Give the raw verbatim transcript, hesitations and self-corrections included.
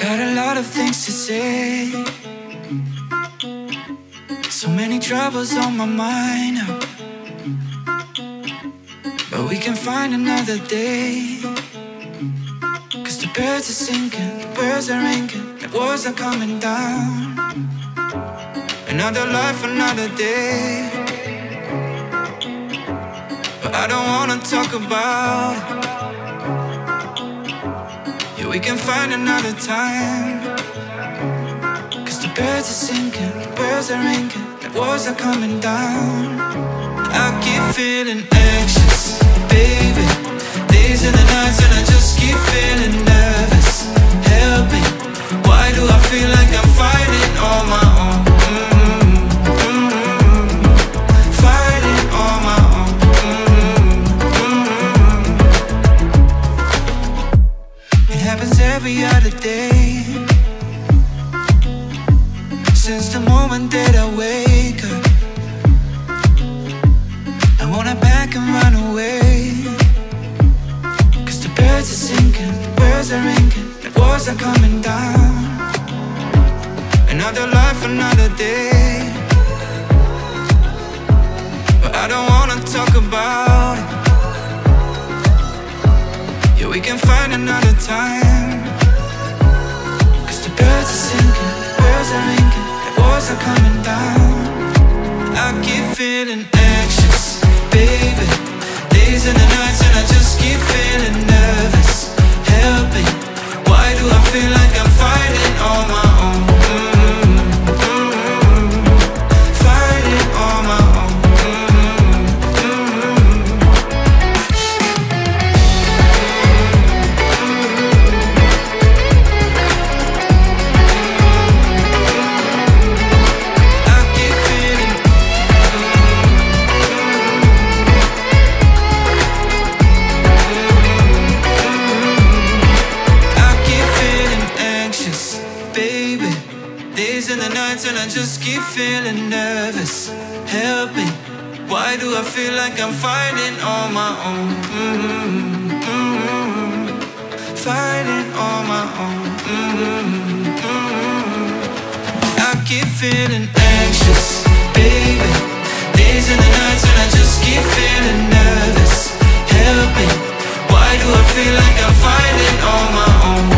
Got a lot of things to say, so many troubles on my mind now. But we can find another day, cause the birds are singing, the birds are ringing, the walls are coming down. Another life, another day, but I don't wanna talk about it. Yeah, we can find another time, cause the birds are singing, the birds are ringing, the walls are coming down. I keep feeling anxious, baby, days and the nights, and I just keep feeling nervous. Help me, why do I feel like I'm fighting on my own? Mm-hmm, mm-hmm, fighting on my own. Mm-hmm, mm-hmm. It happens every other day, since the moment that I wake up. I wanna back and run away, cause the birds are singing, the birds are ringing, the walls are coming down. Another life, another day, but I don't wanna talk about it. Yeah, we can find another time, cause the birds are singing, the birds are ringing, the walls are coming down. I keep feeling anxious, baby, days and the nights, and I just keep feeling nervous. Help me, why do I feel like I'm fighting on my own? Mm-hmm, mm-hmm, fighting on my own. And I just keep feeling nervous. Help me, why do I feel like I'm fighting on my own? Mm-hmm, mm-hmm, fighting on my own. Mm-hmm, mm-hmm. I keep feeling anxious, baby, days and the nights, and I just keep feeling nervous. Help me, why do I feel like I'm fighting on my own?